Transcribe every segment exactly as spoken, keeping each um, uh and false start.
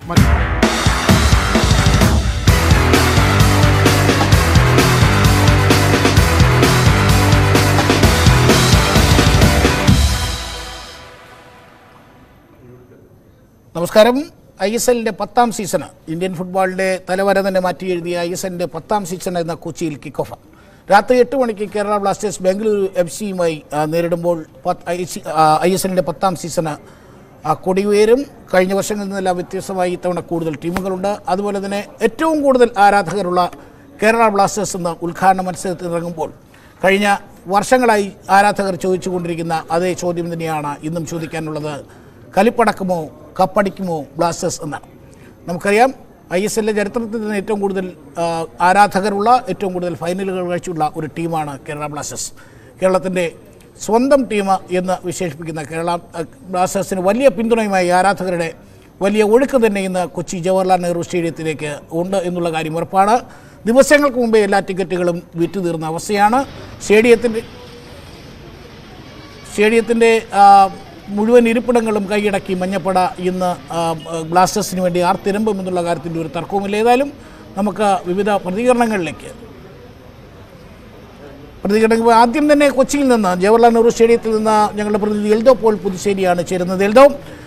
നമസ്കാരം. I S എല്ലിൻ്റെ പത്താം സീസണ് ഇന്ത്യൻ ഫുട്ബോളിൻ്റെ തലവര തന്നെ മാറ്റി എഴുതിയ ഐ എസ് എല്ലിൻ്റെ പത്താം സീസൺ എന്ന കൊച്ചിയിൽ കിക്ക് ഓഫ്. രാത്രി എട്ട് മണിക്ക് കേരള ബ്ലാസ്റ്റേഴ്സ് ബംഗളൂരു എഫ് സിയുമായി നേരിടുമ്പോൾ ഐ എസ് എല്ലിൻ്റെ പത്താം സീസണ് കൊടിയുയരും. കഴിഞ്ഞ വർഷങ്ങളിൽ നിന്നെല്ലാം വ്യത്യസ്തമായി ഇത്തവണ കൂടുതൽ ടീമുകളുണ്ട്. അതുപോലെ തന്നെ ഏറ്റവും കൂടുതൽ ആരാധകരുള്ള കേരള ബ്ലാസ്റ്റേഴ്സ് എന്ന ഉദ്ഘാടന മത്സരത്തിൽ ഇറങ്ങുമ്പോൾ കഴിഞ്ഞ വർഷങ്ങളായി ആരാധകർ ചോദിച്ചുകൊണ്ടിരിക്കുന്ന അതേ ചോദ്യം തന്നെയാണ് ഇന്നും ചോദിക്കാനുള്ളത്. കലിപ്പടക്കുമോ കപ്പടിക്കുമോ ബ്ലാസ്റ്റേഴ്സ് എന്നാണ്. നമുക്കറിയാം ഐ എസ് എല്ലിൻ്റെ ചരിത്രത്തിൽ തന്നെ ഏറ്റവും കൂടുതൽ ആരാധകരുള്ള ഏറ്റവും കൂടുതൽ ഫൈനലുകൾ കഴിച്ചുള്ള ഒരു ടീമാണ് കേരള ബ്ലാസ്റ്റേഴ്സ്. കേരളത്തിൻ്റെ സ്വന്തം ടീം എന്ന് വിശേഷിപ്പിക്കുന്ന കേരള ബ്ലാസ്റ്റേഴ്സിന് വലിയ പിന്തുണയുമായി ആരാധകരുടെ വലിയ ഒഴുക്ക് തന്നെ ഇന്ന് കൊച്ചി ജവഹർലാൽ നെഹ്റു സ്റ്റേഡിയത്തിലേക്ക് ഉണ്ട് എന്നുള്ള കാര്യം ഉറപ്പാണ്. ദിവസങ്ങൾക്ക് മുമ്പേ എല്ലാ ടിക്കറ്റുകളും വിറ്റ് തീർന്ന അവസ്ഥയാണ്. സ്റ്റേഡിയത്തിൻ്റെ സ്റ്റേഡിയത്തിൻ്റെ മുഴുവൻ ഇരിപ്പിടങ്ങളും കൈയടക്കി മഞ്ഞപ്പട ഇന്ന് ബ്ലാസ്റ്റേഴ്സിന് വേണ്ടി ആർത്തിരമ്പും എന്നുള്ള കാര്യത്തിൻ്റെ ഒരു തർക്കവുമില്ല. ഏതായാലും നമുക്ക് വിവിധ പ്രതികരണങ്ങളിലേക്ക് പ്രതികരണങ്ങൾ ആദ്യം തന്നെ കൊച്ചിയിൽ നിന്ന് ജവഹർലാൽ നെഹ്റു സ്റ്റേഡിയത്തിൽ നിന്ന് ഞങ്ങളുടെ പ്രതിനിധി എൽദോ പോൾ പുതുശ്ശേരിയാണ് ചേരുന്നത്. എൽദോ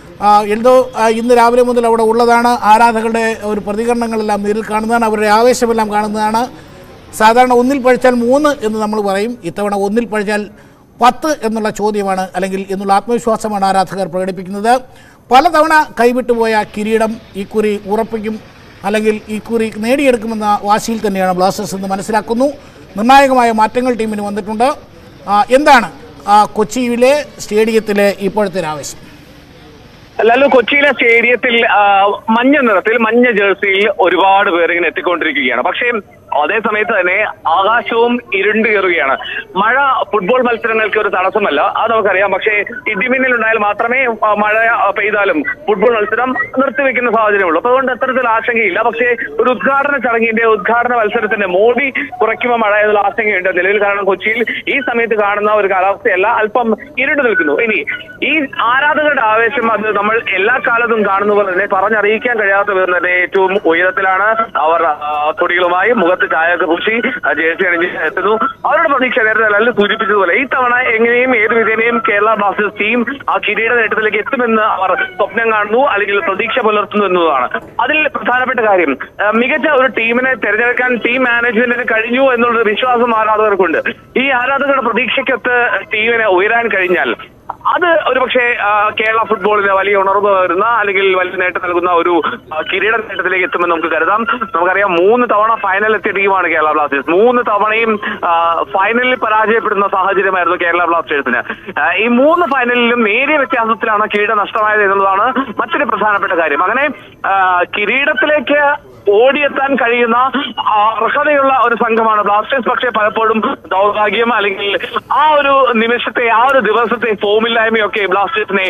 എൽദോ ഇന്ന് രാവിലെ മുതൽ അവിടെ ഉള്ളതാണ്. ആരാധകരുടെ ഒരു പ്രതികരണങ്ങളെല്ലാം നേരിൽ കാണുന്നതാണ്, അവരുടെ ആവേശമെല്ലാം കാണുന്നതാണ്. സാധാരണ ഒന്നിൽ പഴിച്ചാൽ മൂന്ന് എന്ന് നമ്മൾ പറയും. ഇത്തവണ ഒന്നിൽ പഴിച്ചാൽ പത്ത് എന്നുള്ള ചോദ്യമാണ് അല്ലെങ്കിൽ എന്നുള്ള ആത്മവിശ്വാസമാണ് ആരാധകർ പ്രകടിപ്പിക്കുന്നത്. പലതവണ കൈവിട്ടുപോയ കിരീടം ഇക്കുറി ഉറപ്പിക്കും അല്ലെങ്കിൽ ഇക്കുറി നേടിയെടുക്കുമെന്ന വാശിയിൽ തന്നെയാണ് ബ്ലാസ്റ്റേഴ്സ് എന്ന് മനസ്സിലാക്കുന്നു. നിർണായകമായ മാറ്റങ്ങൾ ടീമിന് വന്നിട്ടുണ്ട്. എന്താണ് കൊച്ചിയിലെ സ്റ്റേഡിയത്തിലെ ഇപ്പോഴത്തെ ആവേശം? അല്ലല്ലോ, കൊച്ചിയിലെ സ്റ്റേഡിയത്തിൽ മഞ്ഞ നിറത്തിൽ മഞ്ഞ ജേഴ്സിയിൽ ഒരുപാട് പേർ ഇങ്ങനെ എത്തിക്കൊണ്ടിരിക്കുകയാണ്. പക്ഷേ അതേ സമയത്ത് തന്നെ ആകാശവും ഇരുണ്ട് കയറുകയാണ്. മഴ ഫുട്ബോൾ മത്സരങ്ങൾക്ക് ഒരു തടസ്സമല്ല, അത് നമുക്കറിയാം. പക്ഷേ ഇടിമിന്നൽ ഉണ്ടായാൽ മാത്രമേ മഴ പെയ്താലും ഫുട്ബോൾ മത്സരം നിർത്തിവെക്കുന്ന സാഹചര്യമുള്ളൂ. അപ്പോൾ അതുകൊണ്ട് അത്തരത്തിൽ ആശങ്കയില്ല. പക്ഷേ ഒരു ഉദ്ഘാടന ചടങ്ങിന്റെ ഉദ്ഘാടന മത്സരത്തിന്റെ മോടി കുറയ്ക്കുമ്പോൾ മഴ എന്നുള്ള ആശങ്കയുണ്ട് നിലവിൽ. കാരണം കൊച്ചിയിൽ ഈ സമയത്ത് കാണുന്ന ഒരു കാലാവസ്ഥയല്ല, അല്പം ഇരുണ്ട് നിൽക്കുന്നു. ഇനി ഈ ആരാധകരുടെ ആവേശം അത് നമ്മൾ എല്ലാ കാലത്തും കാണുന്ന പോലെ തന്നെ പറഞ്ഞറിയിക്കാൻ കഴിയാത്ത വിധം തന്നെ ഏറ്റവും ഉയരത്തിലാണ്. അവർ കൊടികളുമായി മുഖത്ത് ചായയൊക്കെ പൂശി ജേഴ്സി അണിഞ്ഞ് എത്തുന്നു. അവരുടെ പ്രതീക്ഷ നേരത്തെ നല്ല സൂചിപ്പിച്ചതുപോലെ ഈ തവണ എങ്ങനെയും ഏത് വിധേനയും കേരള ബ്ലാസ്റ്റേഴ്സ് ടീം ആ കിരീട നേട്ടത്തിലേക്ക് എത്തുമെന്ന് അവർ സ്വപ്നം കാണുന്നു അല്ലെങ്കിൽ പ്രതീക്ഷ പുലർത്തുന്നു എന്നതാണ്. അതിൽ പ്രധാനപ്പെട്ട കാര്യം മികച്ച ഒരു ടീമിനെ തിരഞ്ഞെടുക്കാൻ ടീം മാനേജ്മെന്റിന് കഴിഞ്ഞു എന്നുള്ളൊരു വിശ്വാസം ആരാധകർക്കുണ്ട്. ഈ ആരാധകരുടെ പ്രതീക്ഷയ്ക്കൊത്ത് ടീമിനെ ഉയരാൻ കഴിഞ്ഞാൽ അത് ഒരുപക്ഷെ കേരള ഫുട്ബോളിന് വലിയ ഉണർവ് വരുന്ന അല്ലെങ്കിൽ വലിയ നേട്ടം നൽകുന്ന ഒരു കിരീട നേട്ടത്തിലേക്ക് എത്തുമെന്ന് നമുക്ക് കരുതാം. നമുക്കറിയാം മൂന്ന് തവണ ഫൈനൽ എത്തിയ ടീമാണ് കേരള ബ്ലാസ്റ്റേഴ്സ്. മൂന്ന് തവണയും ഫൈനലിൽ പരാജയപ്പെടുന്ന സാഹചര്യമായിരുന്നു കേരള ബ്ലാസ്റ്റേഴ്സിന്. ഈ മൂന്ന് ഫൈനലിലും നേരിയ വ്യത്യാസത്തിലാണ് കിരീടം നഷ്ടമായത് എന്നുള്ളതാണ് മറ്റൊരു പ്രധാനപ്പെട്ട കാര്യം. അങ്ങനെ കിരീടത്തിലേക്ക് ഓടിയെത്താൻ കഴിയുന്ന അർഹതയുള്ള ഒരു സംഘമാണ് ബ്ലാസ്റ്റേഴ്സ്. പക്ഷേ പലപ്പോഴും ദൗർഭാഗ്യം അല്ലെങ്കിൽ ആ ഒരു നിമിഷത്തെ ആ ഒരു ദിവസത്തെ ഫോമില്ലായ്മയൊക്കെ ബ്ലാസ്റ്റേഴ്സിനെ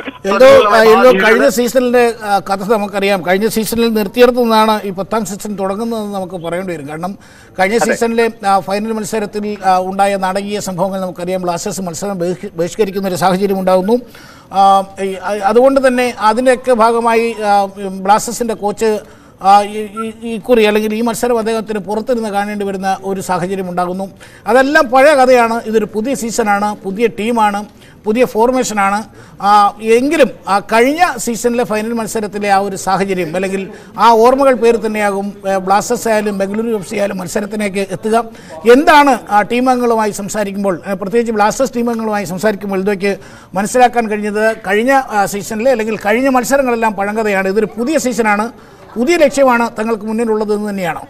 കഴിഞ്ഞ സീസണിന്റെ കഥ നമുക്കറിയാം. കഴിഞ്ഞ സീസണിൽ നിർത്തിയെടുത്തുനിന്നാണ് ഈ പത്താം സീസൺ തുടങ്ങുന്നതെന്ന് നമുക്ക് പറയേണ്ടി വരും. കാരണം കഴിഞ്ഞ സീസണിലെ ഫൈനൽ മത്സരത്തിൽ ഉണ്ടായ നാടകീയ സംഭവങ്ങൾ നമുക്കറിയാം. ബ്ലാസ്റ്റേഴ്സ് മത്സരം ബഹിഷ്കരിക്കുന്ന ഒരു സാഹചര്യം ഉണ്ടാകുന്നു. അതുകൊണ്ട് തന്നെ അതിൻ്റെയൊക്കെ ഭാഗമായി ബ്ലാസ്റ്റേഴ്സിന്റെ കോച്ച് ഇക്കുറി അല്ലെങ്കിൽ ഈ മത്സരം അദ്ദേഹത്തിന് പുറത്തിരുന്ന് കാണേണ്ടി വരുന്ന ഒരു സാഹചര്യം ഉണ്ടാകുന്നു. അതെല്ലാം പഴയ കഥയാണ്. ഇതൊരു പുതിയ സീസണാണ്, പുതിയ ടീമാണ്, പുതിയ ഫോർമേഷനാണ്. എങ്കിലും ആ കഴിഞ്ഞ സീസണിലെ ഫൈനൽ മത്സരത്തിലെ ആ ഒരു സാഹചര്യം അല്ലെങ്കിൽ ആ ഓർമ്മകൾ പേര് തന്നെയാകും ബ്ലാസ്റ്റേഴ്സ് ആയാലും ബംഗളൂരു എഫ് സി ആയാലും മത്സരത്തിലേക്ക് എത്തുക. എന്താണ് ആ ടീമംഗങ്ങളുമായി സംസാരിക്കുമ്പോൾ, പ്രത്യേകിച്ച് ബ്ലാസ്റ്റേഴ്സ് ടീമംഗങ്ങളുമായി സംസാരിക്കുമ്പോൾ ഇതൊക്കെ മനസ്സിലാക്കാൻ കഴിഞ്ഞത് കഴിഞ്ഞ സീസണിലെ അല്ലെങ്കിൽ കഴിഞ്ഞ മത്സരങ്ങളെല്ലാം പഴങ്കഥയാണ്. ഇതൊരു പുതിയ സീസണാണ്, പുതിയ ലക്ഷ്യമാണ് തങ്ങൾക്ക് മുന്നിലുള്ളത് എന്ന് തന്നെയാണോ?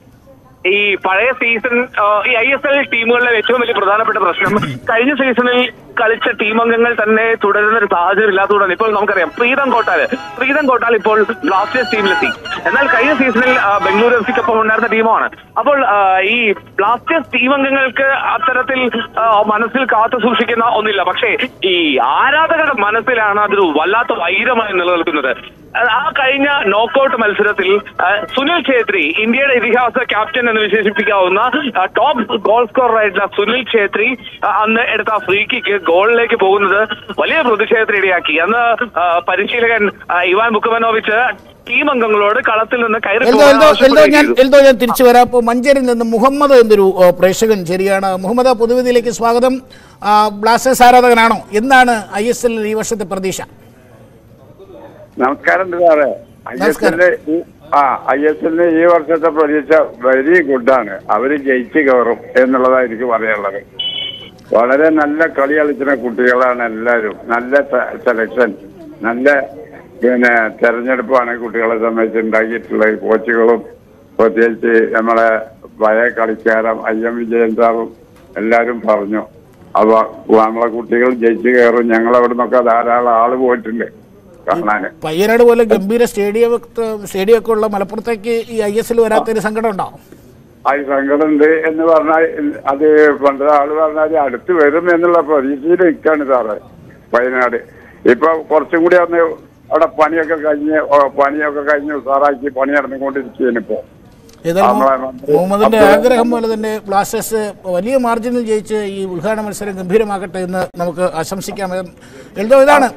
ഈ പഴയ സീസൺ ഈ ഐ എസ് എൽ ടീമുകളിലെ ഏറ്റവും വലിയ പ്രധാനപ്പെട്ട പ്രശ്നം കഴിഞ്ഞ സീസണിൽ കളിച്ച ടീമംഗങ്ങൾ തന്നെ തുടരുന്ന ഒരു സാഹചര്യം ഇല്ലാത്തതുകൊണ്ടാണ്. ഇപ്പോൾ നമുക്കറിയാം പ്രീതം കോട്ടാല് പ്രീതം കോട്ടാൽ ഇപ്പോൾ ബ്ലാസ്റ്റേഴ്സ് ടീമിലെത്തി. എന്നാൽ കഴിഞ്ഞ സീസണിൽ ബംഗളൂരു എഫ് സിക്കൊപ്പം ഉണ്ടായിരുന്ന ടീമാണ്. അപ്പോൾ ഈ ബ്ലാസ്റ്റേഴ്സ് ടീമംഗങ്ങൾക്ക് അത്തരത്തിൽ മനസ്സിൽ കാത്തു സൂക്ഷിക്കുന്ന ഒന്നില്ല. പക്ഷേ ഈ ആരാധകരുടെ മനസ്സിലാണ് അതൊരു വല്ലാത്ത വൈരമായി നിലനിൽക്കുന്നത്. ആ കഴിഞ്ഞ നോക്കൌട്ട് മത്സരത്തിൽ സുനിൽ ഛേത്രി, ഇന്ത്യയുടെ ഇതിഹാസ ക്യാപ്റ്റൻ എന്ന് വിശേഷിപ്പിക്കാവുന്ന ടോപ്പ് ഗോൾ സ്കോറർ ആയിട്ടുള്ള സുനിൽ ഛേത്രി അന്ന് എടുത്ത ഫ്രീ കിക്ക് ഗോളിലേക്ക് പോകുന്നത് വലിയ പ്രതിഷേധത്തിനിടയാക്കി. അന്ന് പരിശീലകൻ ഇവാൻ ബുക്കമനോവിച്ച് ടീം അംഗങ്ങളോട് കളത്തിൽ നിന്ന് കയറി ഞാൻ തിരിച്ചു വരാം. അപ്പോൾ മഞ്ചേരിയിൽ നിന്ന് മുഹമ്മദ് എന്നൊരു പ്രേക്ഷകൻ ശരിയാണ്. മുഹമ്മദ്, പൊതുവേദിയിലേക്ക് സ്വാഗതം. ബ്ലാസ്റ്റേഴ്സ് ആരാധകനാണോ? എന്താണ് ഐ എസ് എല്ലിൽ ഈ വർഷത്തെ പ്രതീക്ഷ? നമസ്കാരം സാറേ. ഐ എസ് എല്ലിന് ആ ഐ എസ് എല്ലിന് ഈ വർഷത്തെ പ്രതീക്ഷ വെരി ഗുഡാണ്. അവര് ജയിച്ചു കയറും എന്നുള്ളതാണ് എനിക്ക് പറയാനുള്ളത്. വളരെ നല്ല കളി കളിക്കുന്ന കുട്ടികളാണ് എല്ലാവരും. നല്ല സെലക്ഷൻ, നല്ല പിന്നെ തെരഞ്ഞെടുപ്പാണ് കുട്ടികളെ സംബന്ധിച്ച് ഉണ്ടാക്കിയിട്ടുള്ളത്. കോച്ചുകളും പ്രത്യേകിച്ച് നമ്മളെ പഴയ കളിക്കാരും ഐ എം വിജയൻ സാറും എല്ലാവരും പറഞ്ഞു അപ്പൊ നമ്മളെ കുട്ടികൾ ജയിച്ചു കയറും. ഞങ്ങളവിടെ നിന്നൊക്കെ ധാരാളം ആള് പോയിട്ടുണ്ട് കാണാന്. പയ്യനാട് പോലെ ഗംഭീര സ്റ്റേഡിയം സ്റ്റേഡിയം ഒക്കെ ഉള്ള മലപ്പുറത്തേക്ക് ഈ ഐ എസ് എൽ വരാത്തൊരു സങ്കടം ഉണ്ടോ? അത് സങ്കടമുണ്ട് എന്ന് പറഞ്ഞാൽ അത് പണ്ടത്തെ ആള് പറഞ്ഞാൽ അടുത്ത് വരും എന്നുള്ള പ്രതീക്ഷയിൽ നിൽക്കാണ് സാറേ വയനാട്. ഇപ്പൊ കുറച്ചും കൂടി ഒന്ന് അവിടെ പണിയൊക്കെ കഴിഞ്ഞ് പണിയൊക്കെ കഴിഞ്ഞ് ഉസാറാക്കി പണി നടന്നുകൊണ്ടിരിക്കുകയാണ് ഇപ്പോ. മുഹമ്മദിന്റെ ആഗ്രഹം പോലെ തന്നെ ബ്ലാസ്റ്റേഴ്സ് വലിയ മാർജിനിൽ ജയിച്ച് ഈ ഉദ്ഘാടന മത്സരം ഗംഭീരമാക്കട്ടെ എന്ന് നമുക്ക് ആശംസിക്കാം. എന്തോ ഇതാണ്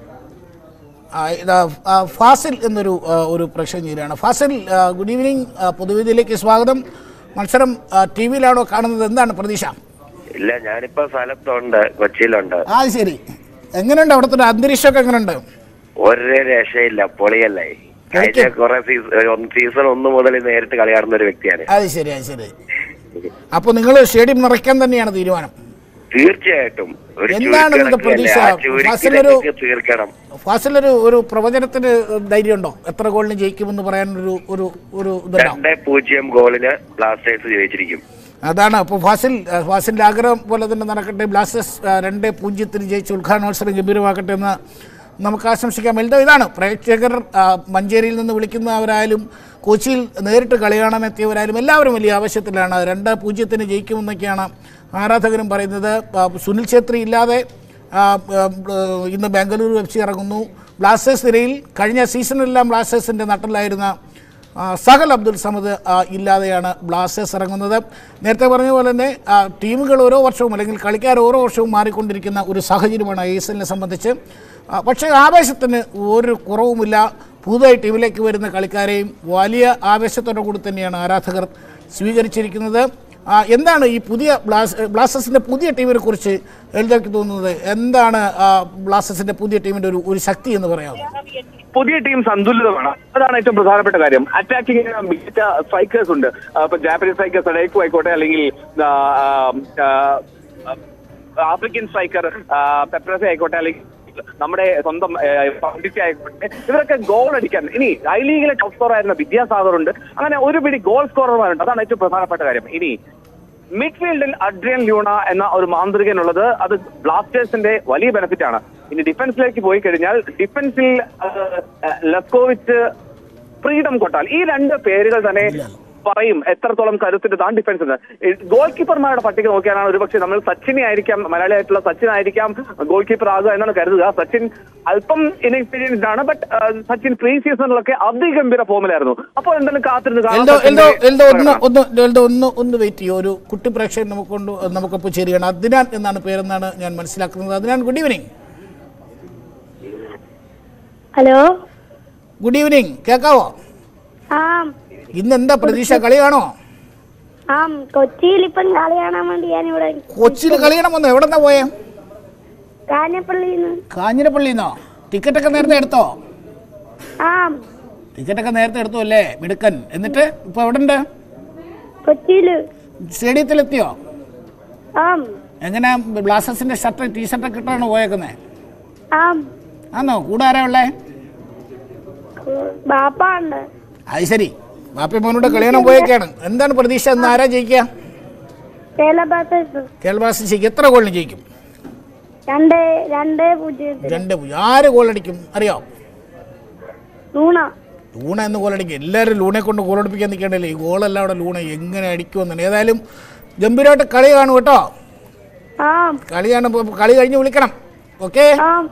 ഫാസിൽ എന്നൊരു ഒരു പ്രേക്ഷകനാണ്. ഫാസിൽ, ഗുഡ് ഈവനിങ്, പൊതുവേദിയിലേക്ക് സ്വാഗതം. മത്സരം ടി വിയിലാണോ കാണുന്നത്? എന്താണ് പ്രതീക്ഷ? ഇല്ല, ഞാനിപ്പോ സ്ഥലത്തുണ്ട്, കൊച്ചിയിലുണ്ട്. ആ ശരി. എങ്ങനെയുണ്ട് അവിടുത്തെ അന്തരീക്ഷമൊക്കെ? എങ്ങനെയുണ്ട്? ഒരേ രക്ഷയില്ല, പൊളിയല്ലേ. കഴിഞ്ഞ കുറെ സീസൺ ഒന്ന് മുതൽ നേരിട്ട് കളി കാണുന്ന ഒരു വ്യക്തിയാണ്. അത് ശരി, അത് ശരി. അപ്പൊ നിങ്ങൾ സ്റ്റേഡിയം നിറയ്ക്കാൻ തന്നെയാണ് തീരുമാനം? തീർച്ചയായിട്ടും. എന്താണ് നിങ്ങളുടെ പ്രതീക്ഷ? തീർക്കണം. ഫാസിലൊരു ഒരു പ്രവചനത്തിന് ധൈര്യമുണ്ടോ? എത്ര ഗോളിന് ജയിക്കുമെന്ന് പറയാൻ ഒരു ഒരു ഒരു രണ്ടേ പൂജ്യം ഗോളിന് ബ്ലാസ്റ്റേഴ്സ് ജയിച്ചിരിക്കും. അതാണ്. അപ്പോൾ ഫാസിൽ ഫാസിലിന്റെ ആഗ്രഹം പോലെ തന്നെ നടക്കട്ടെ. ബ്ലാസ്റ്റേഴ്സ് രണ്ടേ പൂജ്യത്തിന് ജയിച്ച് ഉദ്ഘാടന മത്സരം ഗംഭീരമാക്കട്ടെ എന്ന് നമുക്ക് ആശംസിക്കാം. എൽദോ, ഇതാണ് പ്രേക്ഷകർ മഞ്ചേരിയിൽ നിന്ന് വിളിക്കുന്നവരായാലും കൊച്ചിയിൽ നേരിട്ട് കളി കാണാനെത്തിയവരായാലും എല്ലാവരും വലിയ ആവശ്യത്തിലാണ്. രണ്ട് പൂജ്യത്തിന് ജയിക്കുമെന്നൊക്കെയാണ് ആരാധകരും പറയുന്നത്. സുനിൽ ഛേത്രി ഇല്ലാതെ ഇന്ന് ബംഗളൂരു എഫ് സി ഇറങ്ങുന്നു. ബ്ലാസ്റ്റേഴ്സ് നിരയിൽ കഴിഞ്ഞ സീസണിലെല്ലാം ബ്ലാസ്റ്റേഴ്സിൻ്റെ നട്ടലായിരുന്ന സഹൽ അബ്ദുൽ സമദ് ഇല്ലാതെയാണ് ബ്ലാസ്റ്റേഴ്സ് ഇറങ്ങുന്നത്. നേരത്തെ പറഞ്ഞ പോലെ തന്നെ ടീമുകൾ ഓരോ വർഷവും അല്ലെങ്കിൽ കളിക്കാർ ഓരോ വർഷവും മാറിക്കൊണ്ടിരിക്കുന്ന ഒരു സാഹചര്യമാണ് ഐ എസ് എല്ലിനെ സംബന്ധിച്ച്. പക്ഷേ ആവേശത്തിന് ഒരു കുറവുമില്ല. പുതുതായി ടീമിലേക്ക് വരുന്ന കളിക്കാരെയും വലിയ ആവേശത്തോടു കൂടി തന്നെയാണ് ആരാധകർ സ്വീകരിച്ചിരിക്കുന്നത്. എന്താണ് ഈ പുതിയ ബ്ലാസ് ബ്ലാസ്റ്റേഴ്സിൻ്റെ പുതിയ ടീമിനെ കുറിച്ച് എൽദോയ്ക്ക് തോന്നുന്നത്? എന്താണ് ബ്ലാസ്റ്റേഴ്സിൻ്റെ പുതിയ ടീമിൻ്റെ ഒരു ഒരു ശക്തി എന്ന് പറയാവുന്നത്? പുതിയ ടീം സന്തുലിതമാണ്, അതാണ് ഏറ്റവും പ്രധാനപ്പെട്ട കാര്യം. അറ്റാക്കിംഗ് മികച്ച സ്ട്രൈക്കേഴ്സ് ഉണ്ട്. ഇപ്പൊ ജാപ്പനീസ് സ്ട്രൈക്കേഴ്സ് ഡേക്കു ആയിക്കോട്ടെ, അല്ലെങ്കിൽ ആഫ്രിക്കൻ സ്ട്രൈക്കർ പെപ്രസ ആയിക്കോട്ടെ, അല്ലെങ്കിൽ നമ്മുടെ സ്വന്തം ആയിക്കോട്ടെ, ഇവരൊക്കെ ഗോൾ അടിക്കാൻ ഇനി ഐ ലീഗിലെ ടോപ്പ് സ്കോർ ആയിരുന്ന വിദ്യാസാഗർ ഉണ്ട്. അങ്ങനെ ഒരു പിടി ഗോൾ സ്കോറർമാരുണ്ട്. അതാണ് ഏറ്റവും പ്രധാനപ്പെട്ട കാര്യം. ഇനി മിഡ്ഫീൽഡിൽ അഡ്രിയൻ ലൂണ എന്ന ഒരു മാന്ത്രികനുള്ളത് അത് ബ്ലാസ്റ്റേഴ്സിന്റെ വലിയ ബെനിഫിറ്റ് ആണ്. ഇനി ഡിഫൻസിലേക്ക് പോയി കഴിഞ്ഞാൽ ഡിഫൻസിൽ ലസ്കോവിച്ച്, ഫ്രീഡം കൊട്ടാൽ, ഈ രണ്ട് പേരുകൾ തന്നെ പറയും എത്രത്തോളം കരുത്തിന്റെ താൻ ഡിഫൻസ് ഉണ്ട്. ഗോൾ കീപ്പർമാരുടെ പട്ടിക നോക്കിയാലാണ് ഒരുപക്ഷെ നമ്മൾ സച്ചിനെ ആയിരിക്കാം, മലയാളിയായിട്ടുള്ള സച്ചിൻ ആയിരിക്കാം ഗോൾ കീപ്പർ ആകുക എന്നാണ് കരുതുക. സച്ചിൻ അല്പം ഇൻഎക്സ്പീരിയൻസ്ഡ് ആണ്, ബട്ട് സച്ചിൻ പ്രീ സീസണിലൊക്കെ അതിഗംഭീര ഫോമിലായിരുന്നു. അപ്പോൾ എന്തെങ്കിലും കാത്തിരുന്ന് ഒന്ന് വെയിറ്റ് ചെയ്യും. ഒരു കുട്ടി പ്രേക്ഷകൻ നമുക്കൊണ്ട് നമുക്കൊപ്പം ചേരുകയാണ്. അദ്നാൻ എന്നാണ് പേരെന്നാണ് ഞാൻ മനസ്സിലാക്കുന്നത്. Adnan, good evening. Hello, good evening. കേൾക്കാവോ? ഇന്ന് എന്താ പ്രതീക്ഷ? കളി കാണോ? കൊച്ചിയിൽ ഇപ്പം കളി കാണാൻ വേണ്ടി ഞാനിവിടെ. കൊച്ചിയിൽ കളി കാണാൻ വന്നോ? എവിടെന്നാ പോയേ? കാഞ്ഞിരപ്പള്ളിന്ന്. കാഞ്ഞിരപ്പള്ളിന്നോ? ടിക്കറ്റ് ഒക്കെ നേരത്തെ എടുത്തോ? ടിക്കറ്റ് ഒക്കെ നേരത്തെ എടുത്തു അല്ലേ? മിടുക്കൻ. എന്നിട്ട് ഇപ്പൊ എവിടെ ഉണ്ട്? കൊച്ചിയില്. സ്റ്റേഡിയത്തിലെത്തിയോ? എങ്ങനെ ബ്ലാസ്റ്റേഴ്സിന്റെ ഷർട്ട് ടീഷർട്ടൊക്കെ ഇട്ടാണ് പോയേക്കുന്നേ? ആന്നോ? കൂടെ ആരാ ഉള്ളേ? അത് ശരി, ബാപ്പി മോനോട് കളിയാണോ പോയേക്കാണ്. എന്താണ് പ്രതീക്ഷ? എന്ന് ആരാ ജയിക്കുക? കേരള ബ്ലാസ്റ്റേഴ്സ് ജയിക്കും. എത്ര ഗോളിന് ജയിക്കും? രണ്ട് പൂജ്യം. ആര് ഗോളടിക്കും അറിയാം? ലൂണ. ലൂണ എന്ന് ഗോളടിക്കും. എല്ലാവരും ലൂണെ കൊണ്ട് ഗോളടിപ്പിക്കാൻ നിൽക്കേണ്ടല്ലേ? ഈ ഗോളെല്ലാം അവിടെ ലൂണ എങ്ങനെ അടിക്കുമെന്നാണ്. ഏതായാലും ഗംഭീരമായിട്ട് കളി കാണും കേട്ടോ. കളിയാണ്. കളി കഴിഞ്ഞ് വിളിക്കണം. Okay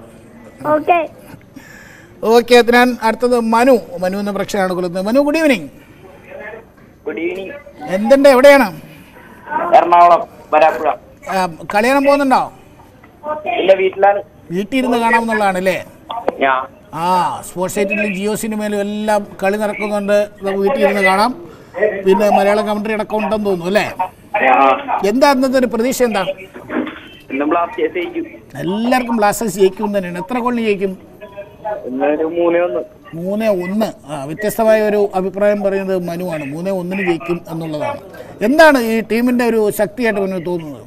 okay. ഞാൻ അടുത്തത് മനു. മനു എന്ന പ്രേക്ഷകനാണ് കൊല്ലുന്നത്. Manu, good evening. Good evening. എന്തുണ്ട്? എവിടെയാണ്? എറണാകുളം വരാപ്പുഴ. കളി കാണാൻ പോകുന്നുണ്ടോ? ഇല്ല, വീട്ടിലാണ്. വീട്ടിലിരുന്ന് കാണാമെന്നുള്ളതാണ് അല്ലേ? ഞാൻ ആ സ്പോർട്സ് സൈറ്റിലും ജിയോ സിനിമയിലും എല്ലാം കളി നടക്കുന്നുണ്ട്, നമുക്ക് വീട്ടിൽ ഇരുന്ന് കാണാം. പിന്നെ മലയാളം കമന്ററി അടക്കം ഉണ്ടെന്ന് തോന്നുന്നു അല്ലേ? എന്താ അന്നത്തെ ഒരു പ്രതീക്ഷ? എന്താ? എല്ലാവർക്കും ബ്ലാസ്റ്റേഴ്സ് ജയിക്കും തന്നെയാണ്. എത്ര ഗോളിന് ജയിക്കും? മൂന്നേ ഒന്ന്. ആ വ്യത്യസ്തമായ ഒരു അഭിപ്രായം പറയുന്നത് മനുവാണ്. മൂന്നേ ഒന്നിന് ജയിക്കും എന്നുള്ളതാണ്. എന്താണ് ഈ ടീമിന്റെ ഒരു ശക്തിയായിട്ട് മുന്നോട്ട് തോന്നുന്നത്?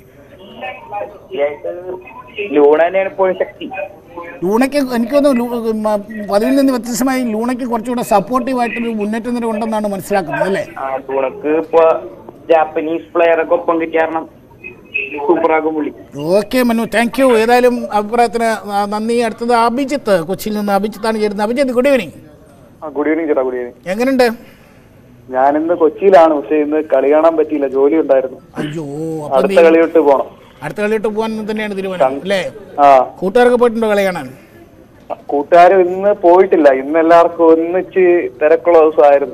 ലൂണയ്ക്ക് എനിക്ക് തോന്നുന്നു പതിവിൽ നിന്ന് വ്യത്യസ്തമായി ലൂണയ്ക്ക് കുറച്ചുകൂടെ സപ്പോർട്ടീവായിട്ടൊരു മുന്നേറ്റം നിര ഉണ്ടെന്നാണ് മനസ്സിലാക്കുന്നത് അല്ലേ? ജാപ്പനീസ് പ്ലെയറൊക്കെ ഒപ്പം കിട്ടിയാരണം സൂപ്പറാകും പുള്ളി. Okay Manu, thank you. ഏതായാലും അഭിപ്രായത്തിന് നന്ദി. അടുത്തത് അഭിജിത്ത്, കൊച്ചിയിൽ നിന്ന് അഭിജിത്താണ് ചേരുന്നത്. Abhijith, good evening. Good evening ചേട്ടാ. Good evening. എങ്ങനെയുണ്ട്? ഞാനിന്ന് കൊച്ചിയിലാണ്, പക്ഷെ ഇന്ന് കളി കാണാൻ പറ്റിയില്ല, ജോലി ഉണ്ടായിരുന്നു. അയ്യോ, അടുത്ത കളിയോട്ട് പോണം. അടുത്ത കളിയോട്ട് പോകാൻ തന്നെയാണ് തീരുമാനം അല്ലേ? ആ, കൂട്ടുകാരൊക്കെ പോയിട്ടുണ്ടോ കളി കാണാൻ? കൂട്ടുകാർ ഇന്ന് പോയിട്ടില്ല. ഇന്ന് എല്ലാവർക്കും ഒന്നിച്ച് തിരക്കുള്ള ദിവസമായിരുന്നു.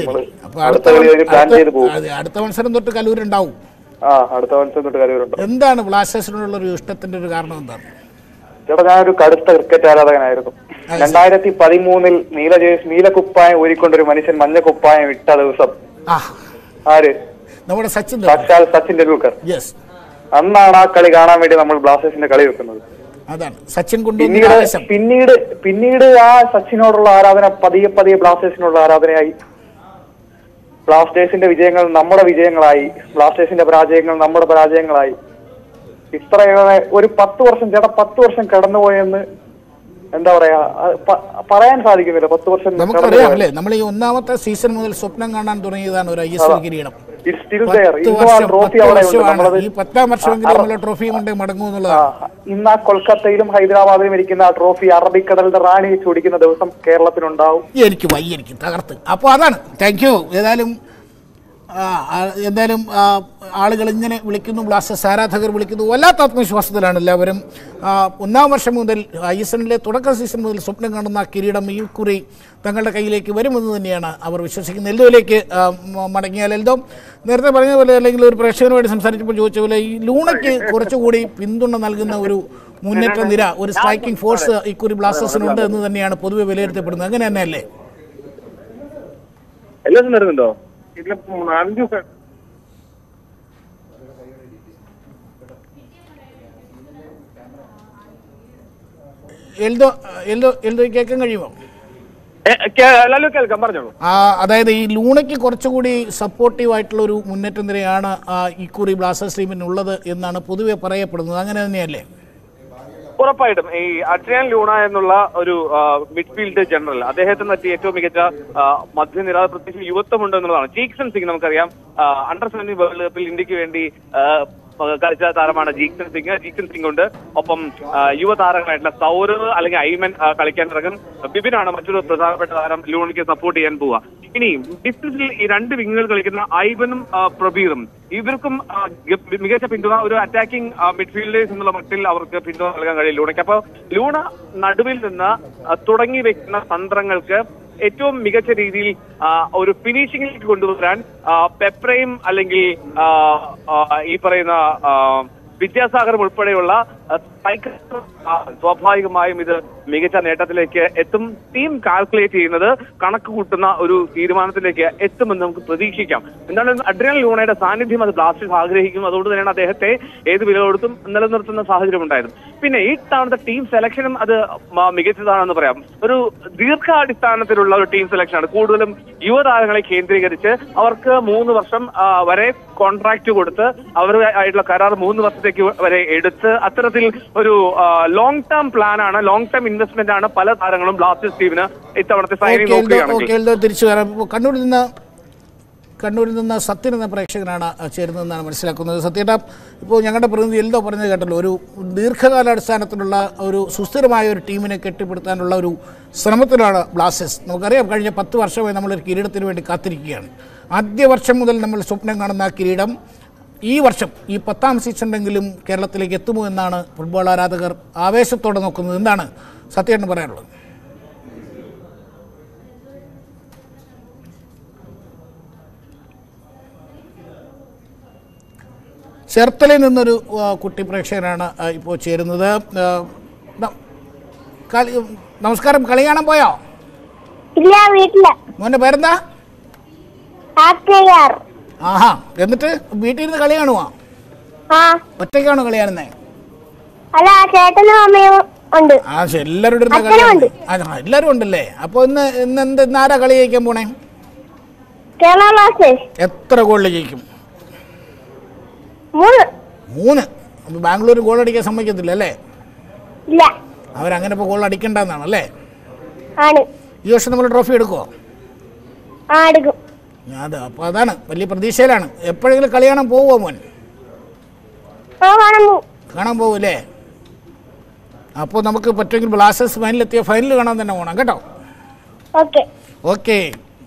അടുത്ത മത്സരം തൊട്ട് കലൂരുണ്ടാവും. ആ, അടുത്ത മത്സരം തൊട്ട് കലൂരുണ്ട്. എന്താണ് ബ്ലാസ്റ്റേഴ്സിനോടുള്ള ഒരു ഇഷ്ടത്തിന്റെ ഒരു കാരണം എന്താണ്? ചേട്ടാ, ഞാനൊരു കടുത്ത ക്രിക്കറ്റ് ആരാധകനായിരുന്നു. രണ്ടായിരത്തി പതിമൂന്നിൽ നീല ജേഴ്സി നീല കുപ്പായം ഊരിക്കൊണ്ടൊരു മനുഷ്യൻ മഞ്ഞ കുപ്പായം ഇട്ട ദിവസം ആര്? നമ്മുടെ സച്ചിൻ സച്ചിൻ ടെണ്ടുൽക്കർ. അന്നാണ് ആ കളി കാണാൻ വേണ്ടി നമ്മൾ ബ്ലാസ്റ്റേഴ്സിന്റെ കളി വെക്കുന്നത്. അതാണ് സച്ചിൻ. പിന്നീട് പിന്നീട് പിന്നീട് ആ സച്ചിനോടുള്ള ആരാധന പതിയെ പതിയെ ബ്ലാസ്റ്റേഴ്സിനുള്ള ആരാധനയായി. ബ്ലാസ്റ്റേഴ്സിന്റെ വിജയങ്ങൾ നമ്മുടെ വിജയങ്ങളായി, ബ്ലാസ്റ്റേഴ്സിന്റെ പരാജയങ്ങൾ നമ്മുടെ പരാജയങ്ങളായി. ഇത്രയേറെ ഒരു പത്ത് വർഷം ചേട്ടാ പത്ത് വർഷം കടന്നുപോയെന്ന് എന്താ പറയാ പറയാൻ സാധിക്കുന്നില്ല. പത്ത് വർഷം നമുക്കറിയാം അല്ലേ? നമ്മൾ ഈ ഒന്നാമത്തെ സീസൺ മുതൽ സ്വപ്നം കാണാൻ തുടങ്ങിയതാണ് ഒരു ഐ എസ് എൽ കിരീടം. ഈ പത്താം വർഷമെങ്കിലും ട്രോഫി കൊണ്ട് മടങ്ങും എന്നുള്ളതാണ്. ഇന്ന് ആ കൊൽക്കത്തയിലും ഹൈദരാബാദിലും ഇരിക്കുന്ന ആ ട്രോഫി അറബിക്കടലിന്റെ റാണി ചൂടിക്കുന്ന ദിവസം കേരളത്തിനുണ്ടാവും. എനിക്ക് വയ്യ, എനിക്ക് തകർത്ത്. അപ്പോൾ അതാണ്. Thank you. ഏതായാലും എന്തായാലും ആളുകൾ ഇങ്ങനെ വിളിക്കുന്നു, ബ്ലാസ്റ്റേഴ്സ് ആരാധകർ വിളിക്കുന്നു. വല്ലാത്ത ആത്മവിശ്വാസത്തിലാണ് എല്ലാവരും. ഒന്നാം വർഷം മുതൽ ഐ എസ് എല്ലിലെ തുടക്ക സീസൺ മുതൽ സ്വപ്നം കാണുന്ന കിരീടം ഈ കുറി തങ്ങളുടെ കയ്യിലേക്ക് വരുമെന്ന് തന്നെയാണ് അവർ വിശ്വസിക്കുന്നത്. എൽദോയിലേക്ക് മടങ്ങിയാൽ, എൽദോ നേരത്തെ പറഞ്ഞ പോലെ അല്ലെങ്കിൽ ഒരു പ്രേക്ഷകനുമായിട്ട് സംസാരിച്ചപ്പോൾ ചോദിച്ച പോലെ ഈ ലൂണയ്ക്ക് കുറച്ചുകൂടി പിന്തുണ നൽകുന്ന ഒരു മുന്നേറ്റ നിര, ഒരു സ്ട്രൈക്കിംഗ് ഫോഴ്സ് ഇക്കുറി ബ്ലാസ്റ്റേഴ്സിനുണ്ട് എന്ന് തന്നെയാണ് പൊതുവെ വിലയിരുത്തപ്പെടുന്നത്. അങ്ങനെ തന്നെയല്ലേ? വരുന്നുണ്ടോ? എൽദോ എൽദോ എൽദോ കേൾക്കാൻ കഴിയുമോ? അതായത് ഈ ലൂണയ്ക്ക് കുറച്ചുകൂടി സപ്പോർട്ടീവ് ആയിട്ടുള്ള ഒരു മുന്നേറ്റ നിരയാണ് ഇക്കുറി ബ്ലാസ്റ്റേഴ്സ് ടീമിനുള്ളത് എന്നാണ് പൊതുവെ പറയപ്പെടുന്നത്. അങ്ങനെ തന്നെയല്ലേ? ഉറപ്പായിട്ടും ഈ അഡ്രിയാൻ ലൂണ എന്നുള്ള ഒരു മിഡ്ഫീൽഡ് ജനറൽ, അദ്ദേഹത്തിന് പറ്റിയ ഏറ്റവും മികച്ച മധ്യനിര, പ്രത്യേകിച്ച് യുവത്വമുണ്ട് എന്നുള്ളതാണ്. ജീക്സൺ സിംഗ് നമുക്കറിയാം, അണ്ടർ സെവന്റീൻ വേൾഡ് കപ്പിൽ ഇന്ത്യക്ക് വേണ്ടി കളിച്ച താരമാണ് ജീക്സൺ സിംഗ്. ജീക്സൺ സിംഗ് ഉണ്ട്. ഒപ്പം യുവതാരങ്ങളായിട്ടുള്ള സൗരവ് അല്ലെങ്കിൽ ഐമൻ കളിക്കാൻ ഇറങ്ങും. ബിബിനാണ് മറ്റൊരു പ്രധാനപ്പെട്ട താരം ലൂണയ്ക്ക് സപ്പോർട്ട് ചെയ്യാൻ പോവുക. ഇനി ഡിസ്റ്റൻസിൽ ഈ രണ്ട് വിങ്ങുകൾ കളിക്കുന്ന ഐബനും പ്രബീറും, ഇവർക്കും മികച്ച പിന്തുണ, ഒരു അറ്റാക്കിംഗ് മിഡ്ഫീൽഡേഴ്സ് എന്നുള്ള മട്ടിൽ അവർക്ക് പിന്തുണ നൽകാൻ കഴിയും ലൂണയ്ക്ക്. അപ്പോൾ ലൂണ നടുവിൽ നിന്ന് തുടങ്ങി വെക്കുന്ന തന്ത്രങ്ങൾക്ക് ഏറ്റവും മികച്ച രീതിയിൽ ഒരു ഫിനിഷിംഗിലേക്ക് കൊണ്ടുവരാൻ പെപ്രയും അല്ലെങ്കിൽ ഈ പറയുന്ന വിദ്യാസാഗറും ഉൾപ്പെടെയുള്ള സ്വാഭാവികമായും ഇത് മികച്ച നേട്ടത്തിലേക്ക് എത്തും. ടീം കാൽക്കുലേറ്റ് ചെയ്യുന്നത്, കണക്ക് കൂട്ടുന്ന ഒരു തീരുമാനത്തിലേക്ക് എത്തുമെന്ന് നമുക്ക് പ്രതീക്ഷിക്കാം. എന്താണ് അഡ്രിയാൻ ലൂണയുടെ സാന്നിധ്യം അത് ബ്ലാസ്റ്റേഴ്സ് ആഗ്രഹിക്കും. അതുകൊണ്ട് തന്നെയാണ് അദ്ദേഹത്തെ ഏത് വില കൊടുത്തും നിലനിർത്തുന്ന സാഹചര്യം ഉണ്ടായിരുന്നു. പിന്നെ ഈ തവണത്തെ ടീം സെലക്ഷനും അത് മികച്ചതാണെന്ന് പറയാം. ഒരു ദീർഘാടിസ്ഥാനത്തിലുള്ള ഒരു ടീം സെലക്ഷനാണ്. കൂടുതലും യുവതാരങ്ങളെ കേന്ദ്രീകരിച്ച് അവർക്ക് മൂന്ന് വർഷം വരെ കോൺട്രാക്ട് കൊടുത്ത് അവരുമായിട്ടുള്ള കരാർ മൂന്ന് വർഷത്തേക്ക് വരെ എടുത്ത് അത്തരത്തിൽ ഒരു ലോങ് ടേം പ്ലാൻ ആണ്, ലോങ് ടേം ഇൻവെസ്റ്റ്മെന്റ് ആണ് പല താരങ്ങളും ബ്ലാസ്റ്റേഴ്സ് ടീമിന് ഇത്തവണത്തെ സൈനിങ് നോക്കുകയാണെങ്കിൽ. തിരിച്ചു വരാം. കണ്ണൂരിൽ നിന്ന് കണ്ണൂരിൽ നിന്ന് സത്യൻ എന്ന പ്രേക്ഷകനാണ് ചേരുന്നതെന്നാണ് മനസ്സിലാക്കുന്നത്. സത്യേട്ടാ, ഇപ്പോൾ ഞങ്ങളുടെ പ്രതിനിധി എൽദോ പറഞ്ഞത് കേട്ടല്ലോ, ഒരു ദീർഘകാലാടിസ്ഥാനത്തിലുള്ള ഒരു സുസ്ഥിരമായ ഒരു ടീമിനെ കെട്ടിപ്പടുത്താനുള്ള ഒരു ശ്രമത്തിലാണ് ബ്ലാസ്റ്റേഴ്സ്. നമുക്കറിയാം, കഴിഞ്ഞ പത്ത് വർഷമായി നമ്മളൊരു കിരീടത്തിന് വേണ്ടി കാത്തിരിക്കുകയാണ്. ആദ്യ വർഷം മുതൽ നമ്മൾ സ്വപ്നം കാണുന്ന ആ കിരീടം ഈ വർഷം ഈ പത്താം സീസണിലെങ്കിലും കേരളത്തിലേക്ക് എത്തുമോ എന്നാണ് ഫുട്ബോൾ ആരാധകർ ആവേശത്തോടെ നോക്കുന്നത്. എന്താണ് സത്യേട്ടന് പറയാനുള്ളത്? ചേർത്തലയിൽ നിന്നൊരു കുട്ടി പ്രേക്ഷകനാണ് ഇപ്പോൾ ചേരുന്നത്. നമസ്കാരം, കളി കാണാൻ പോയോ? ഇല്ല, വീട്ടില. മോന്റെ പേരെന്താ? ആഹാ, എന്നിട്ട് വീട്ടിൽ ഇരുന്ന് കളി കാണുവാ? ഒറ്റയ്ക്കാണോ കളി കാണുന്നേ? അല്ല, ചേട്ടനും അമ്മയും ഉണ്ട്. ആ, എല്ലാവരും എല്ലാരും ഉണ്ടല്ലേ? അപ്പൊ ഇന്ന് ഇന്ന് എന്ത് ഇന്ന് ആരാ കളി ജയിക്കാൻ പോണേ? കേരള ബ്ലാസ്റ്റേഴ്സ്. എത്ര ഗോളിൽ ജയിക്കും? മൂന്ന്. മൂന്ന്. അപ്പൊ ബാംഗ്ലൂർ ഗോൾ അടിക്കാൻ സമ്മതിക്കത്തില്ല അല്ലേ? ഇല്ല. അവരങ്ങനെ ഇപ്പൊ ഗോൾ അടിക്കണ്ടെന്നാണ് അല്ലേ? ആണ്. ഈ വർഷം നമ്മൾ ട്രോഫി എടുക്കുവോ? ആ, എടുക്കും. അത് അപ്പൊ അതാണ് വലിയ പ്രതീക്ഷയിലാണ്. എപ്പോഴെങ്കിലും കളി കാണാൻ പോവോ മോൻ? കാണാൻ പോവൂല്ലേ? അപ്പോൾ നമുക്ക് പറ്റുമെങ്കിൽ ബ്ലാസ്റ്റേഴ്സ് ഫൈനലെത്തിയ ഫൈനൽ കാണാൻ തന്നെ പോകണം കേട്ടോ. ഓക്കെ.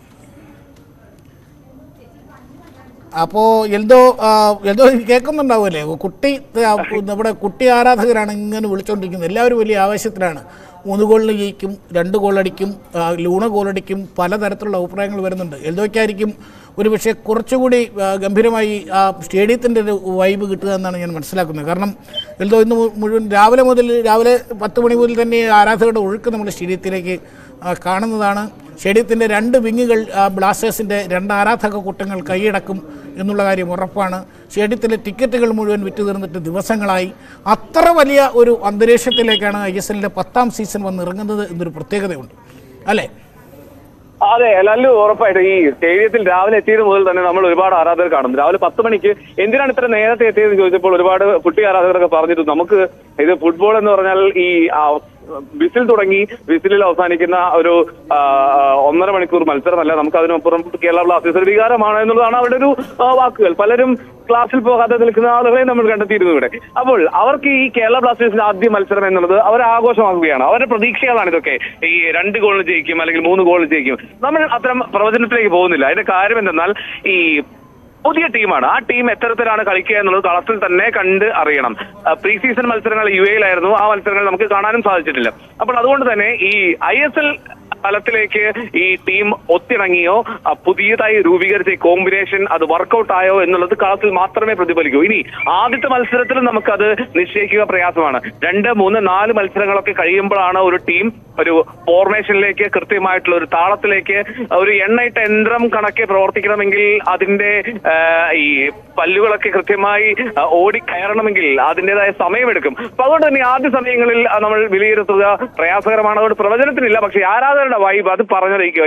അപ്പോൾ എൽദോ എൽദോ കേൾക്കുന്നുണ്ടാവുമല്ലേ? കുട്ടി നമ്മുടെ കുട്ടി ആരാധകരാണ് ഇങ്ങനെ വിളിച്ചുകൊണ്ടിരിക്കുന്നത്. എല്ലാവരും വലിയ ആവേശത്തിലാണ്. മൂന്ന് ഗോളിന് ജയിക്കും, രണ്ട് ഗോളടിക്കും, ലൂണ ഗോളടിക്കും, പലതരത്തിലുള്ള അഭിപ്രായങ്ങൾ വരുന്നുണ്ട്. എൽദോയ്ക്കായിരിക്കും ഒരു പക്ഷേ കുറച്ചുകൂടി ഗംഭീരമായി ആ സ്റ്റേഡിയത്തിൻ്റെ ഒരു വൈബ് കിട്ടുക എന്നാണ് ഞാൻ മനസ്സിലാക്കുന്നത്. കാരണം എൽദോ ഇന്ന് മുഴുവൻ രാവിലെ മുതൽ രാവിലെ പത്ത് മണി മുതൽ തന്നെ ആരാധകരുടെ ഒഴുക്ക് നമ്മുടെ സ്റ്റേഡിയത്തിലേക്ക് കാണുന്നതാണ്. സ്റ്റേഡിയത്തിൻ്റെ രണ്ട് വിങ്ങുകൾ ബ്ലാസ്റ്റേഴ്സിൻ്റെ രണ്ട് ആരാധക കൂട്ടങ്ങൾ കൈയടക്കും എന്നുള്ള കാര്യം ഉറപ്പാണ്. സ്റ്റേഡിയത്തിലെ ടിക്കറ്റുകൾ മുഴുവൻ വിറ്റു തീർന്നിട്ട് ദിവസങ്ങളായി. അത്ര വലിയ ഒരു അന്തരീക്ഷത്തിലേക്കാണ് ഐ എസ് എല്ലിൻ്റെ പത്താം സീസൺ വന്നിറങ്ങുന്നത് എന്നൊരു പ്രത്യേകതയുണ്ട് അല്ലേ? അതെ, ലല്ലു, ഉറപ്പായിട്ട് ഈ സ്റ്റേഡിയത്തിൽ രാവിലെ എത്തിയത് മുതൽ തന്നെ നമ്മൾ ഒരുപാട് ആരാധകർ കാണുന്നു. രാവിലെ പത്ത് മണിക്ക് എന്തിനാണ് ഇത്ര നേരത്തെ എത്തിയതെന്ന് ചോദിച്ചപ്പോൾ ഒരുപാട് കുട്ടി ആരാധകരൊക്കെ പറഞ്ഞിട്ട് നമുക്ക് ഇത് ഫുട്ബോൾ എന്ന് പറഞ്ഞാൽ ഈ വിസിൽ തുടങ്ങി വിസിലിൽ അവസാനിക്കുന്ന ഒരു ഒന്നര മണിക്കൂർ മത്സരമല്ല, നമുക്ക് അതിനപ്പുറം കേരള ബ്ലാസ്റ്റേഴ്സ് ഒരു വികാരമാണ് എന്നുള്ളതാണ് അവരുടെ ഒരു വാക്കുകൾ. പലരും ക്ലാസ്സിൽ പോകാതെ നിൽക്കുന്ന ആളുകളെ നമ്മൾ കണ്ടെത്തിയിരുന്നു ഇവിടെ. അപ്പോൾ അവർക്ക് ഈ കേരള ബ്ലാസ്റ്റേഴ്സിന്റെ ആദ്യ മത്സരം എന്നുള്ളത് അവർ ആഘോഷമാക്കുകയാണ്. അവരുടെ പ്രതീക്ഷകളാണ് ഇതൊക്കെ. ഈ രണ്ട് ഗോളിന് ജയിക്കും അല്ലെങ്കിൽ മൂന്ന് ഗോളിന് ജയിക്കും. നമ്മൾ അത്തരം പ്രവചനത്തിലേക്ക് പോകുന്നില്ല. അതിന്റെ കാര്യം എന്തെന്നാൽ ഈ പുതിയ ടീമാണ്. ആ ടീം എത്തരത്തിലാണ് കളിക്കുക എന്നുള്ളത് കളത്തിൽ തന്നെ കണ്ട് അറിയണം. പ്രീ സീസൺ മത്സരങ്ങൾ യു എയിലായിരുന്നു. ആ മത്സരങ്ങൾ നമുക്ക് കാണാനും സാധിച്ചിട്ടില്ല. അപ്പോൾ അതുകൊണ്ട് തന്നെ ഈ ഐ എസ് എൽ തലത്തിലേക്ക് ഈ ടീം ഒത്തിണങ്ങിയോ പുതിയതായി രൂപീകരിച്ച കോമ്പിനേഷൻ അത് വർക്കൗട്ട് ആയോ എന്നുള്ളത് കളത്തിൽ മാത്രമേ പ്രതിഫലിക്കൂ. ഇനി ആദ്യത്തെ മത്സരത്തിൽ നമുക്കത് നിശ്ചയിക്കുക പ്രയാസമാണ്. രണ്ട് മൂന്ന് നാല് മത്സരങ്ങളൊക്കെ കഴിയുമ്പോഴാണ് ഒരു ടീം ഒരു ഫോർമേഷനിലേക്ക് കൃത്യമായിട്ടുള്ള ഒരു താളത്തിലേക്ക് ഒരു എണ്ണയിട്ട യന്ത്രം കണക്കെ പ്രവർത്തിക്കണമെങ്കിൽ അതിന്റെ ഈ പല്ലുകളൊക്കെ കൃത്യമായി ഓടിക്കയറണമെങ്കിൽ അതിൻ്റെതായ സമയമെടുക്കും. അപ്പൊ അതുകൊണ്ട് തന്നെ ആദ്യ സമയങ്ങളിൽ നമ്മൾ വിലയിരുത്തുക പ്രയാസകരമാണ്. അതുകൊണ്ട് പ്രവചനത്തിനില്ല. പക്ഷേ ആരാധകരുടെ വൈബ് അത് പറഞ്ഞറിയിക്കുക.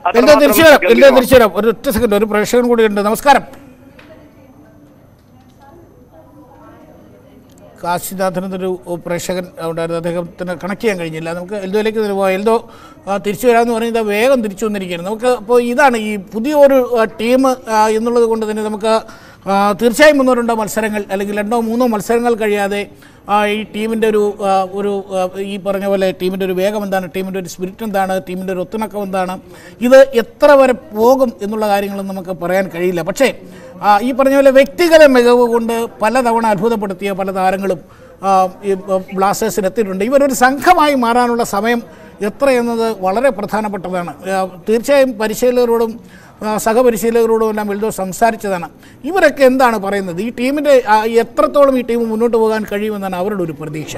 ഒരു ഒറ്റ സെക്കൻഡ്, ഒരു പ്രേക്ഷകൻ കൂടി ഉണ്ട്. നമസ്കാരം. കാശിനാഥനൊരു പ്രേക്ഷകൻ ഉണ്ടായിരുന്നു, അദ്ദേഹത്തിന് കണക്ട് ചെയ്യാൻ കഴിഞ്ഞില്ല. നമുക്ക് എൽദോയിലേക്ക് പോകാം. എൽദോ തിരിച്ചു വരാമെന്ന് പറയുന്നത് വേഗം തിരിച്ചു വന്നിരിക്കുകയാണ്. നമുക്ക് അപ്പോൾ ഇതാണ് ഈ പുതിയൊരു ടീം എന്നുള്ളത് കൊണ്ട് തന്നെ നമുക്ക് തീർച്ചയായും ഒന്നോ രണ്ടോ മത്സരങ്ങൾ അല്ലെങ്കിൽ രണ്ടോ മൂന്നോ മത്സരങ്ങൾ കഴിയാതെ ഈ ടീമിൻ്റെ ഒരു ഒരു ഈ പറഞ്ഞ പോലെ ടീമിൻ്റെ ഒരു വേഗം എന്താണ്, ടീമിൻ്റെ ഒരു സ്പിരിറ്റ് എന്താണ്, ടീമിൻ്റെ ഒരു ഒത്തിണക്കം എന്താണ്, ഇത് എത്ര വരെ പോകും എന്നുള്ള കാര്യങ്ങളൊന്നും നമുക്ക് പറയാൻ കഴിയില്ല. പക്ഷേ ഈ പറഞ്ഞ പോലെ വ്യക്തിഗത മികവ് കൊണ്ട് പലതവണ അത്ഭുതപ്പെടുത്തിയ പല താരങ്ങളും ഈ ബ്ലാസ്റ്റേഴ്സിന് എത്തിയിട്ടുണ്ട്. ഇവരൊരു സംഘമായി മാറാനുള്ള സമയം എത്രയെന്നത് വളരെ പ്രധാനപ്പെട്ടതാണ്. തീർച്ചയായും പരിശീലകരോടും സഹപരിശീലകരോടും എല്ലാം എൽദോ സംസാരിച്ചതാണ്. ഇവരൊക്കെ എന്താണ് പറയുന്നത്? ഈ ടീമിൻ്റെ എത്രത്തോളം ഈ ടീം മുന്നോട്ട് പോകാൻ കഴിയുമെന്നാണ് അവരുടെ ഒരു പ്രതീക്ഷ.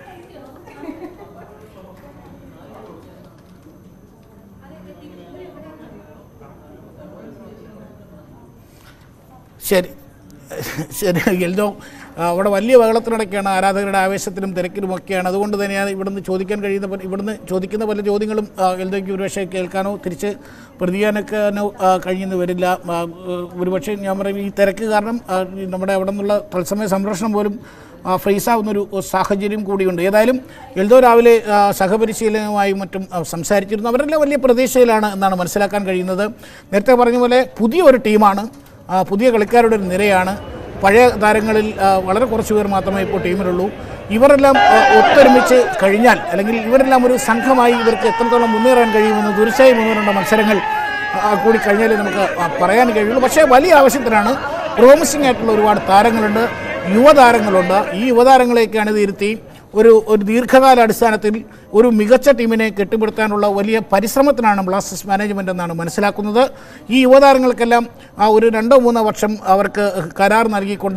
ശരി ശരി എൽദോ അവിടെ വലിയ ബഹളത്തിനിടയ്ക്കാണ്. ആരാധകരുടെ ആവേശത്തിനും തിരക്കിലുമൊക്കെയാണ്. അതുകൊണ്ട് തന്നെയാണ് ഇവിടുന്ന് ചോദിക്കാൻ കഴിയുന്ന ഇവിടുന്ന് ചോദിക്കുന്ന പല ചോദ്യങ്ങളും എൽദോയ്ക്ക് ഒരുപക്ഷെ കേൾക്കാനോ തിരിച്ച് പ്രതികരിക്കാനോ കഴിയുന്നു വരില്ല. ഒരുപക്ഷെ ഞാൻ പറയും ഈ തിരക്ക് കാരണം നമ്മുടെ അവിടെ നിന്നുള്ള തത്സമയ സംരക്ഷണം പോലും ഫ്രീസാവുന്നൊരു സാഹചര്യം കൂടിയുണ്ട്. ഏതായാലും എൽദോ രാവിലെ സഹപരിശീലനവുമായും മറ്റും സംസാരിച്ചിരുന്നു. അവരെല്ലാം വലിയ പ്രതീക്ഷയിലാണ് എന്നാണ് മനസ്സിലാക്കാൻ കഴിയുന്നത്. നേരത്തെ പറഞ്ഞ പോലെ പുതിയൊരു ടീമാണ്, പുതിയ കളിക്കാരുടെ ഒരു നിരയാണ്. പഴയ താരങ്ങളിൽ വളരെ കുറച്ച് പേർ മാത്രമേ ഇപ്പോൾ ടീമിലുള്ളൂ. ഇവരെല്ലാം ഒത്തൊരുമിച്ച് കഴിഞ്ഞാൽ അല്ലെങ്കിൽ ഇവരെല്ലാം ഒരു സംഘമായി ഇവർക്ക് എത്രത്തോളം മുന്നേറാൻ കഴിയുമെന്ന് തീർച്ചയായും മൂന്നോ രണ്ടോ മത്സരങ്ങൾ കൂടി കഴിഞ്ഞാലേ നമുക്ക് പറയാൻ കഴിയുള്ളൂ. പക്ഷേ വലിയ ആവശ്യത്തിനാണ്. പ്രോമിസിംഗ് ആയിട്ടുള്ള ഒരുപാട് താരങ്ങളുണ്ട്, യുവതാരങ്ങളുണ്ട്. ഈ യുവതാരങ്ങളെയൊക്കെ അണിനിരത്തി ഒരു ഒരു ദീർഘകാല അടിസ്ഥാനത്തിൽ ഒരു മികച്ച ടീമിനെ കെട്ടിപ്പടുത്താനുള്ള വലിയ പരിശ്രമത്തിനാണ് ബ്ലാസ്റ്റേഴ്സ് മാനേജ്മെൻറ്റ് എന്നാണ് മനസ്സിലാക്കുന്നത്. ഈ യുവതാരങ്ങൾക്കെല്ലാം ആ ഒരു രണ്ടോ മൂന്നോ വർഷം അവർക്ക് കരാർ നൽകിക്കൊണ്ട്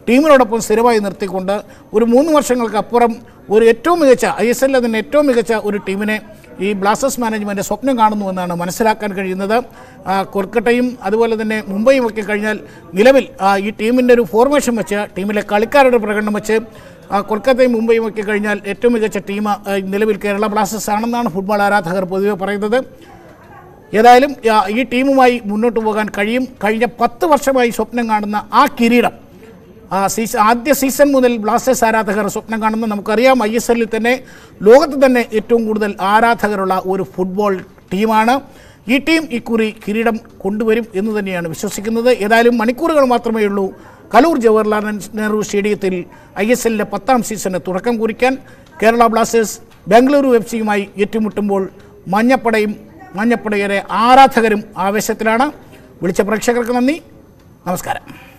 ടീമിനോടൊപ്പം സ്ഥിരമായി നിർത്തിക്കൊണ്ട് ഒരു മൂന്ന് വർഷങ്ങൾക്കപ്പുറം ഒരു ഏറ്റവും മികച്ച ഐ എസ് എല്ലിലെ തന്നെ ഏറ്റവും മികച്ച ഒരു ടീമിനെ ഈ ബ്ലാസ്റ്റേഴ്സ് മാനേജ്മെൻറ്റ് സ്വപ്നം കാണുന്നുവെന്നാണ് മനസ്സിലാക്കാൻ കഴിയുന്നത്. കൊൽക്കത്തയും അതുപോലെ തന്നെ മുംബൈയും ഒക്കെ കഴിഞ്ഞാൽ നിലവിൽ ഈ ടീമിൻ്റെ ഒരു ഫോർമേഷൻ വെച്ച് ടീമിലെ കളിക്കാരുടെ പ്രകടനം വെച്ച് കൊൽക്കത്തയും മുംബൈയും ഒക്കെ കഴിഞ്ഞാൽ ഏറ്റവും മികച്ച ടീം നിലവിൽ കേരള ബ്ലാസ്റ്റേഴ്സ് ആണെന്നാണ് ഫുട്ബോൾ ആരാധകർ പൊതുവെ പറയുന്നത്. ഏതായാലും ഈ ടീമുമായി മുന്നോട്ട് പോകാൻ കഴിയും. കഴിഞ്ഞ പത്ത് വർഷമായി സ്വപ്നം കാണുന്ന ആ കിരീടം സീസൺ ആദ്യ സീസൺ മുതൽ ബ്ലാസ്റ്റേഴ്സ് ആരാധകർ സ്വപ്നം കാണുന്ന നമുക്കറിയാം. ഐ എസ് എല്ലിൽ തന്നെ ലോകത്ത് തന്നെ ഏറ്റവും കൂടുതൽ ആരാധകരുള്ള ഒരു ഫുട്ബോൾ ടീമാണ് ഈ ടീം. ഇക്കുറി കിരീടം കൊണ്ടുവരും എന്ന് തന്നെയാണ് വിശ്വസിക്കുന്നത്. ഏതായാലും മണിക്കൂറുകൾ മാത്രമേ ഉള്ളൂ കലൂർ ജവഹർലാൽ നെഹ്റു സ്റ്റേഡിയത്തിൽ ഐ എസ് എല്ലിൻ്റെ പത്താം സീസണ് തുടക്കം കുറിക്കാൻ. കേരള ബ്ലാസ്റ്റേഴ്സ് ബംഗളൂരു എഫ് സിയുമായി ഏറ്റുമുട്ടുമ്പോൾ മഞ്ഞപ്പടയും മഞ്ഞപ്പടയുടെ ആരാധകരും ആവേശത്തിലാണ്. വിളിച്ച പ്രേക്ഷകർക്ക് നന്ദി, നമസ്കാരം.